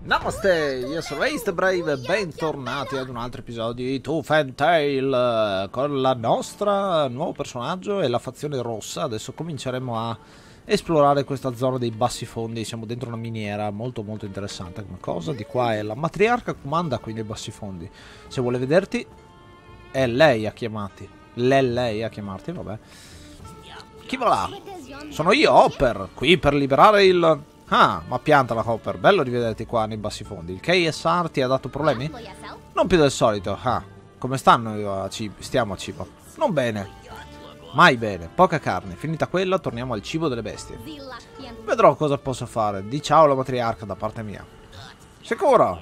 Namaste, io sono Ace the Brave e bentornati ad un altro episodio di Tooth and Tail con la nostra nuovo personaggio e la fazione rossa. Adesso cominceremo a esplorare questa zona dei bassi fondi. Siamo dentro una miniera molto interessante come cosa. Di qua è la matriarca comanda qui nei bassi fondi. Se vuole vederti è lei a chiamarti. Lei a chiamarti, vabbè. Chi va là? Sono io, Hopper, qui per liberare il... Ah, ma pianta la Hopper, bello rivederti qua nei bassi fondi. Il KSR ti ha dato problemi? Non più del solito. Ah, come stiamo a cibo? Non bene. Mai bene. Poca carne. Finita quella, torniamo al cibo delle bestie. Vedrò cosa posso fare. Di ciao alla matriarca da parte mia. Sicuro?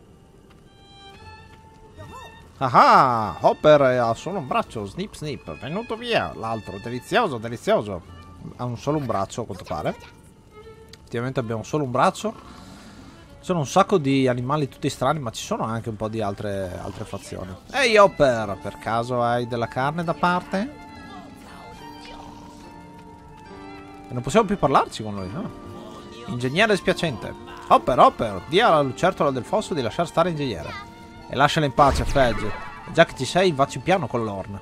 Ah, Hopper ha solo un braccio. Snip snip. Venuto via. L'altro. Delizioso. Ha solo un braccio, a quanto pare. Effettivamente abbiamo solo un braccio. Ci sono un sacco di animali tutti strani, ma ci sono anche un po' di altre fazioni. Ehi Hopper, per caso hai della carne da parte? E non possiamo più parlarci con lui, no? Ingegnere spiacente. Hopper, di alla lucertola del fosso di lasciar stare ingegnere. E lasciala in pace, Fedge. Già che ci sei, vacci piano con l'orn.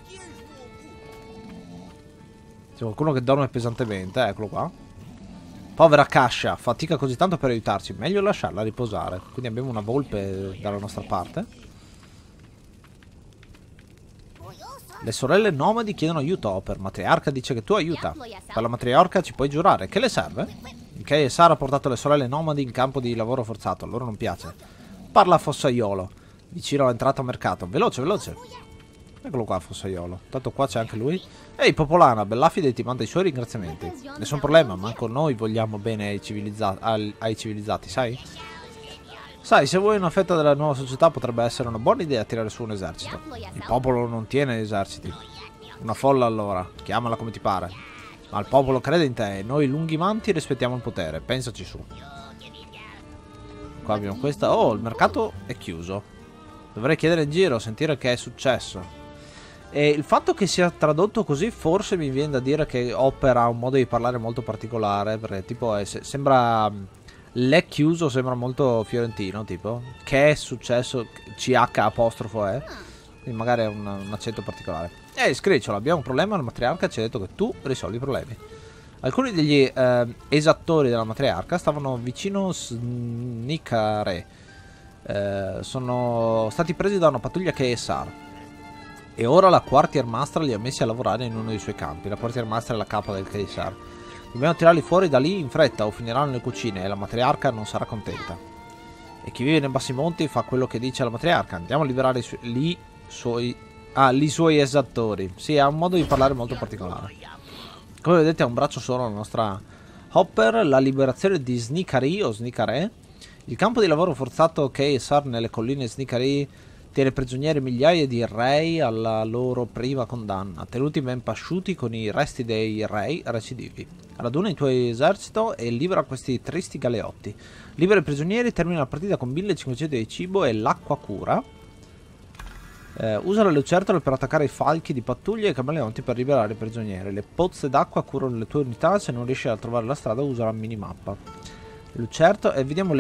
C'è qualcuno che dorme pesantemente, eccolo qua. Povera Cascia, fatica così tanto per aiutarci, meglio lasciarla riposare. Quindi abbiamo una volpe dalla nostra parte. Le sorelle nomadi chiedono aiuto a Hopper. Matriarca dice che tu aiuta. Per la matriarca ci puoi giurare. Che le serve? Il KSR ha portato le sorelle nomadi in campo di lavoro forzato. A loro non piace. Parla a Fossaiolo, vicino all'entrata a mercato. Veloce. Eccolo qua, Fossaiolo. Tanto qua c'è anche lui. Ehi, Popolana, Bellafide ti manda i suoi ringraziamenti. Nessun problema, manco noi vogliamo bene ai civilizzati, sai? Sai, se vuoi una fetta della nuova società potrebbe essere una buona idea tirare su un esercito. Il popolo non tiene eserciti. Una folla allora, chiamala come ti pare. Ma il popolo crede in te e noi lunghimanti rispettiamo il potere, pensaci su. Qua abbiamo questa. Oh, il mercato è chiuso. Dovrei chiedere in giro, sentire che è successo. E il fatto che sia tradotto così forse mi viene da dire che Hopper ha un modo di parlare molto particolare, perché tipo sembra... L'è chiuso, sembra molto fiorentino, tipo. Che è successo, CH apostrofo è. Quindi magari è un accento particolare. Scricciolo, abbiamo un problema, la matriarca ci ha detto che tu risolvi i problemi. Alcuni degli esattori della matriarca stavano vicino Snikare. Sono stati presi da una pattuglia KSR. E ora la Quartiermaster li ha messi a lavorare in uno dei suoi campi. La Quartiermaster è la capa del KSR. Dobbiamo tirarli fuori da lì in fretta o finiranno nelle cucine e la matriarca non sarà contenta. E chi vive nei bassi monti fa quello che dice la matriarca. Andiamo a liberare i suoi esattori. Sì, ha un modo di parlare molto particolare. Come vedete ha un braccio solo la nostra Hopper. La liberazione di Snikari o Snikare. Il campo di lavoro forzato KSR nelle colline Snikari tiene prigionieri migliaia di rei alla loro prima condanna, tenuti ben pasciuti con i resti dei rei recidivi. Raduna il tuo esercito e libera questi tristi galeotti. Libera i prigionieri, termina la partita con 1500 di cibo e l'acqua cura. Usa le lucertole per attaccare i falchi di pattuglie e i camaleonti per liberare i prigionieri. Le pozze d'acqua curano le tue unità, se non riesci a trovare la strada usa la minimappa. Lucertole, e vediamo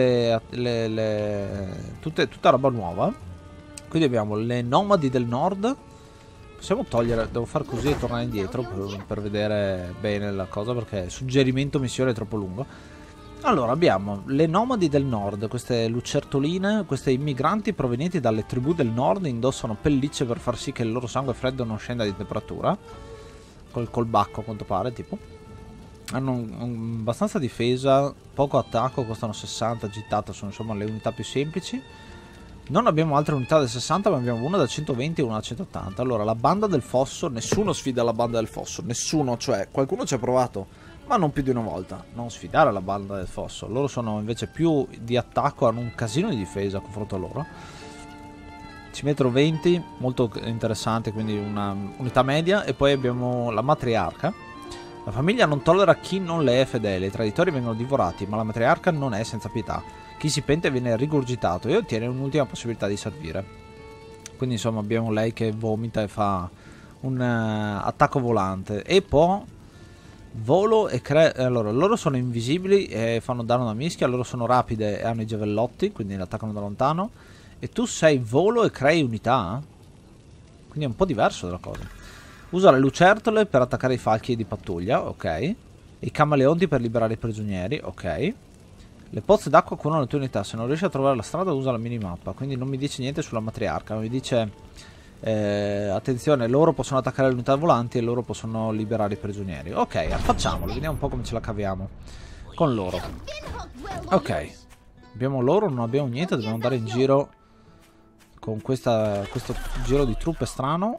tutta roba nuova. Quindi abbiamo le nomadi del nord. Possiamo togliere, devo fare così e tornare indietro per vedere bene la cosa, perché suggerimento missione è troppo lungo. Allora abbiamo le nomadi del nord, queste lucertoline, queste immigranti provenienti dalle tribù del nord, indossano pellicce per far sì che il loro sangue freddo non scenda di temperatura, col bacco a quanto pare, tipo. Hanno abbastanza difesa, poco attacco, costano 60, gittata, sono insomma le unità più semplici. Non abbiamo altre unità da 60, ma abbiamo una da 120 e una da 180. Allora, la banda del fosso, nessuno sfida la banda del fosso, nessuno, cioè qualcuno ci ha provato, ma non più di una volta. Non sfidare la banda del fosso, loro sono invece più di attacco, hanno un casino di difesa a confronto a loro. Ci mettono 20, molto interessante, quindi una unità media. E poi abbiamo la matriarca. La famiglia non tollera chi non le è fedele, i traditori vengono divorati, ma la matriarca non è senza pietà. Chi si pente viene rigurgitato e ottiene un'ultima possibilità di servire. Quindi insomma abbiamo lei che vomita e fa un attacco volante. E può Volo e allora, loro sono invisibili e fanno danno da mischia. Loro sono rapide e hanno i giavellotti, quindi li attaccano da lontano. E tu sei volo e crei unità? Quindi è un po' diverso dalla cosa. Usa le lucertole per attaccare i falchi di pattuglia, ok. I camaleonti per liberare i prigionieri, ok. Le pozze d'acqua curano le tue unità. Se non riesci a trovare la strada usa la minimappa. Quindi non mi dice niente sulla matriarca. Mi dice attenzione, loro possono attaccare le unità volanti e loro possono liberare i prigionieri. Ok, facciamolo, vediamo un po' come ce la caviamo con loro. Ok, abbiamo loro, non abbiamo niente. Dobbiamo andare in giro con questo giro di truppe strano.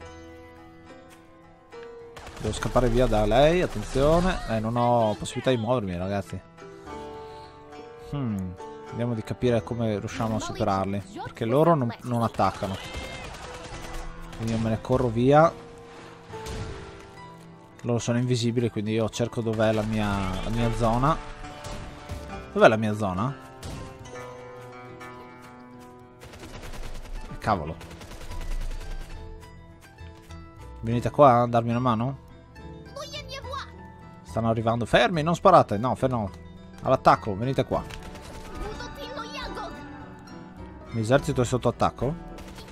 Devo scappare via da lei, attenzione. Non ho possibilità di muovermi, ragazzi. Vediamo di capire come riusciamo a superarli, perché loro non attaccano. Quindi io me ne corro via. Loro sono invisibili, quindi io cerco dov'è la mia zona. Dov'è la mia zona? Cavolo. Venite qua a darmi una mano? Stanno arrivando. Fermi, non sparate. No, no. All'attacco, venite qua. L'esercito è sotto attacco?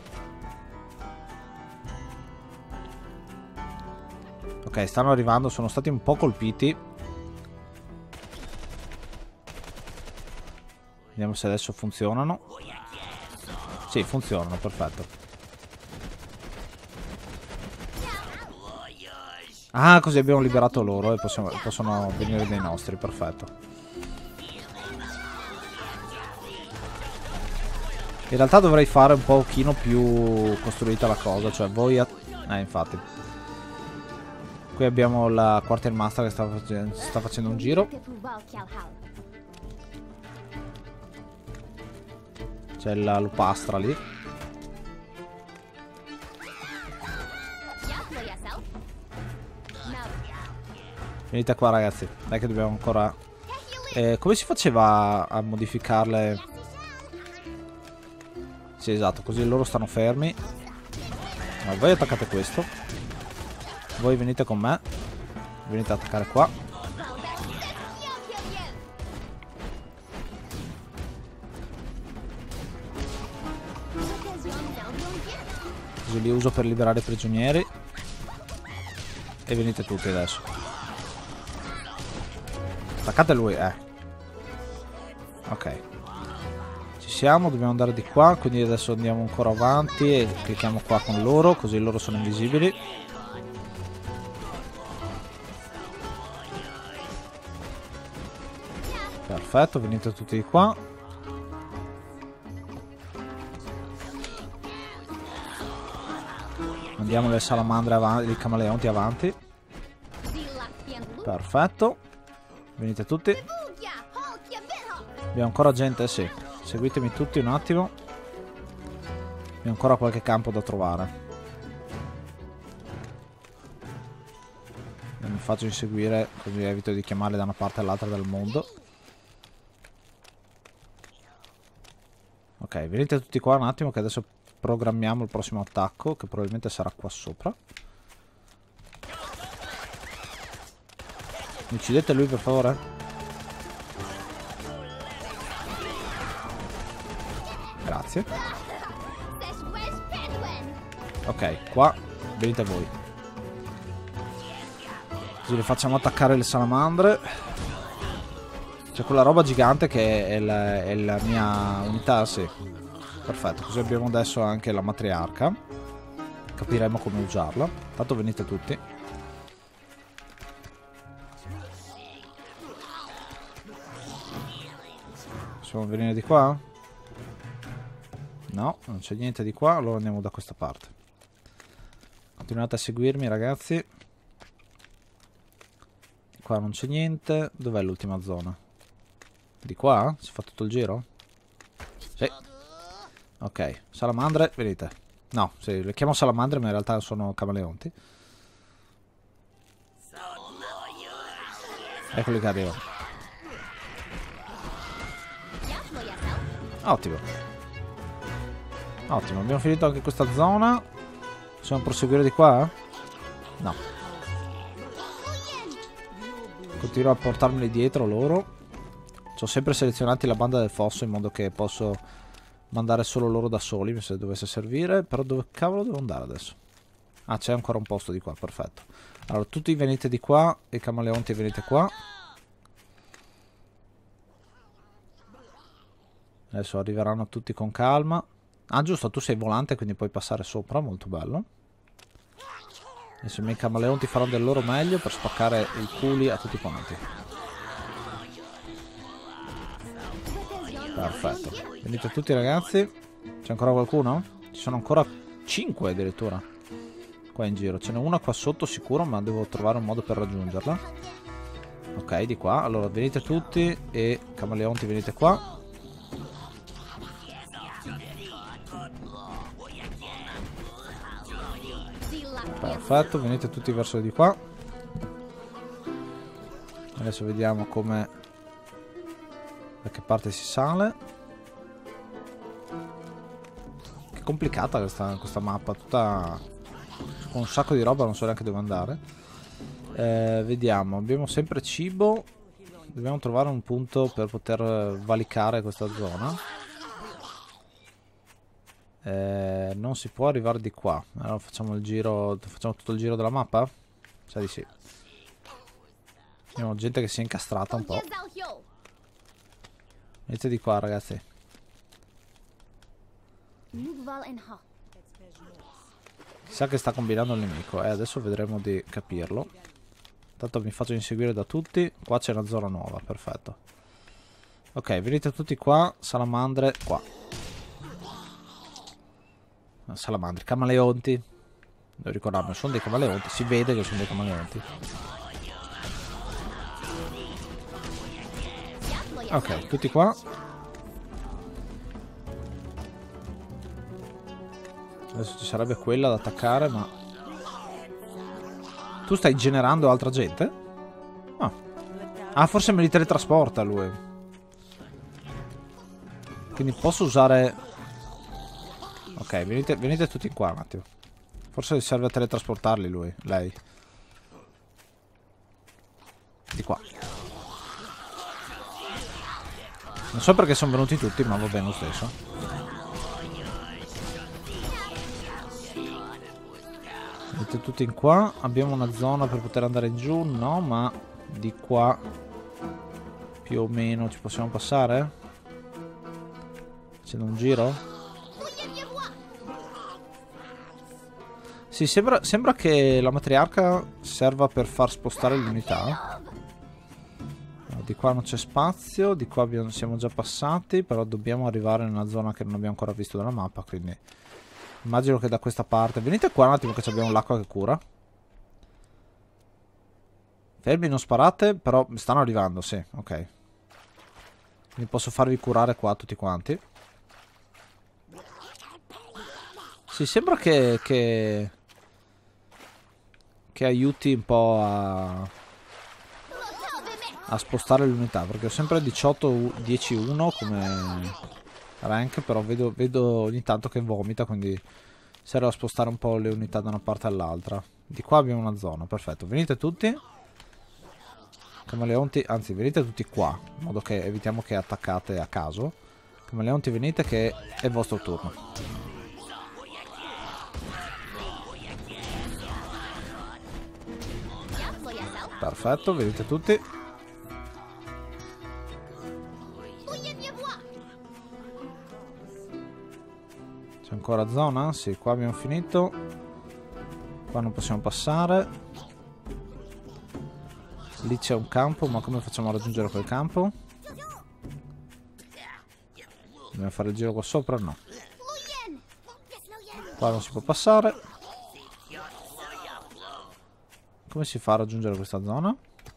Ok, stanno arrivando, sono stati un po' colpiti. Vediamo se adesso funzionano. Sì, funzionano, perfetto. Ah, così abbiamo liberato loro e possono venire dei nostri, perfetto. In realtà dovrei fare un pochino più costruita la cosa, cioè voi... infatti. Qui abbiamo la quartermaster che sta facendo un giro. C'è la lupastra lì. Venite qua, ragazzi. Dai che dobbiamo ancora... come si faceva a modificarle? Sì, esatto, così loro stanno fermi. No, voi attaccate questo. Voi venite con me. Venite ad attaccare qua. Così li uso per liberare i prigionieri. E venite tutti adesso. Attaccate lui, ok. Ci siamo, dobbiamo andare di qua. Quindi adesso andiamo ancora avanti e clicchiamo qua con loro, così loro sono invisibili. Perfetto, venite tutti di qua. Mandiamo le salamandre avanti, i camaleonti avanti. Perfetto. Venite tutti. Abbiamo ancora gente, sì. Seguitemi tutti un attimo. Abbiamo ancora qualche campo da trovare. Non mi faccio inseguire, così evito di chiamarli da una parte all'altra del mondo. Ok, venite tutti qua un attimo che adesso programmiamo il prossimo attacco, che probabilmente sarà qua sopra. Uccidete lui per favore. Grazie. Ok, qua venite voi. Così le facciamo attaccare le salamandre. C'è quella roba gigante che è la mia unità, sì. Perfetto, così abbiamo adesso anche la matriarca. Capiremo come usarla. Tanto venite tutti. Possiamo venire di qua? No, non c'è niente di qua, allora andiamo da questa parte. Continuate a seguirmi, ragazzi. Qua non c'è niente. Dov'è l'ultima zona? Di qua? Si fa tutto il giro? Sì. Ok, salamandre, venite. No, sì, le chiamo salamandre ma in realtà sono camaleonti. Eccoli che arrivano. Ottimo. Ottimo, abbiamo finito anche questa zona. Possiamo proseguire di qua? No. Continuo a portarmeli dietro loro. Ci ho sempre selezionati la banda del fosso in modo che posso mandare solo loro da soli se dovesse servire. Però dove cavolo devo andare adesso? Ah, c'è ancora un posto di qua, perfetto. Allora, tutti venite di qua e i camaleonti venite qua. Adesso arriveranno tutti con calma. Ah, giusto, tu sei volante, quindi puoi passare sopra, molto bello. Adesso i miei camaleonti faranno del loro meglio per spaccare i culi a tutti quanti. Perfetto. Venite tutti ragazzi. C'è ancora qualcuno? Ci sono ancora 5 addirittura qua in giro. Ce n'è una qua sotto sicuro, ma devo trovare un modo per raggiungerla. Ok, di qua. Allora venite tutti e camaleonti venite qua. Perfetto, venite tutti verso di qua. Adesso vediamo come, da che parte si sale. Che complicata questa mappa, tutta con un sacco di roba, non so neanche dove andare. Vediamo, abbiamo sempre cibo. Dobbiamo trovare un punto per poter valicare questa zona. Non si può arrivare di qua. Allora facciamo il giro. Facciamo tutto il giro della mappa? Sa di sì. Abbiamo gente che si è incastrata un po'. Venite di qua ragazzi. Chissà che sta combinando il nemico. Adesso vedremo di capirlo. Intanto mi faccio inseguire da tutti. Qua c'è una zona nuova, perfetto. Ok, venite tutti qua. Salamandre qua. Salamandre, camaleonti. Devo ricordarmi, sono dei camaleonti. Si vede che sono dei camaleonti. Ok, tutti qua. Adesso ci sarebbe quella da attaccare, ma... Tu stai generando altra gente? Ah, forse me li teletrasporta lui. Quindi posso usare... Ok, venite tutti qua un attimo. Forse serve a teletrasportarli lui, lei. Di qua. Non so perché sono venuti tutti, ma va bene lo stesso. Venite tutti in qua. Abbiamo una zona per poter andare in giù? No, ma di qua più o meno ci possiamo passare? Facendo un giro? Sì, sembra che la matriarca serva per far spostare l'unità. Di qua non c'è spazio, di qua siamo già passati, però dobbiamo arrivare in una zona che non abbiamo ancora visto dalla mappa, quindi immagino che da questa parte... Venite qua un attimo che abbiamo l'acqua che cura. Fermi, non sparate, però stanno arrivando, sì, ok. Quindi posso farvi curare qua tutti quanti. Sì, sembra che aiuti un po' a spostare l'unità, perché ho sempre 18-10-1 come rank, però vedo ogni tanto che vomita, quindi serve a spostare un po' le unità da una parte all'altra. Di qua abbiamo una zona, perfetto. Venite tutti. Camaleonti, anzi venite tutti qua, in modo che evitiamo che attaccate a caso. Camaleonti venite che è il vostro turno. Perfetto, venite tutti. C'è ancora zona? Sì, qua abbiamo finito. Qua non possiamo passare. Lì c'è un campo, ma come facciamo a raggiungere quel campo? Dobbiamo fare il giro qua sopra? No. Qua non si può passare. Come si fa a raggiungere questa zona?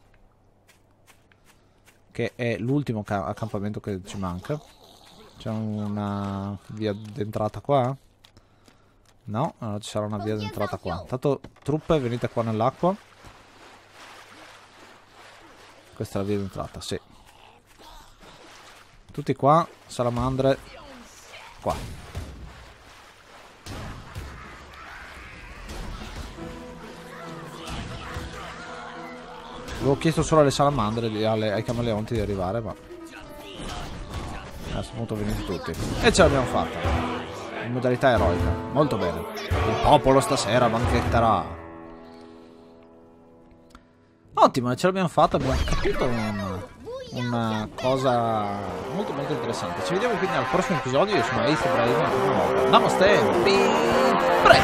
Che è l'ultimo accampamento che ci manca. C'è una via d'entrata qua? No, allora ci sarà una via d'entrata qua. Intanto truppe, venite qua nell'acqua. Questa è la via d'entrata, sì. Tutti qua, salamandre. Qua. Avevo chiesto solo alle salamandre, ai camaleonti di arrivare, ma sono molto venuti tutti. E ce l'abbiamo fatta. In modalità eroica. Molto bene. Il popolo stasera banchetterà. Ottimo, ce l'abbiamo fatta. Abbiamo capito una cosa molto molto interessante. Ci vediamo quindi al prossimo episodio. Io sono Ace Ibrahim. Namaste.